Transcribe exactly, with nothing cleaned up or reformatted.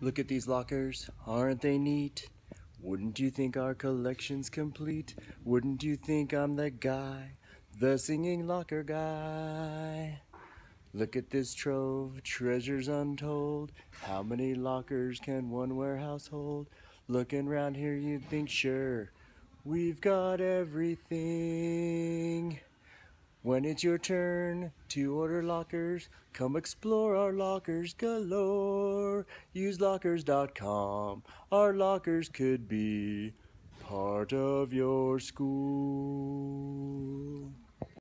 Look at these lockers, aren't they neat? Wouldn't you think our collection's complete? Wouldn't you think I'm the guy, the singing locker guy? Look at this trove, treasures untold. How many lockers can one warehouse hold? Looking around here you'd think, sure, we've got everything. When it's your turn to order lockers, come explore our lockers galore. Use lockers dot com. Our lockers could be part of your school.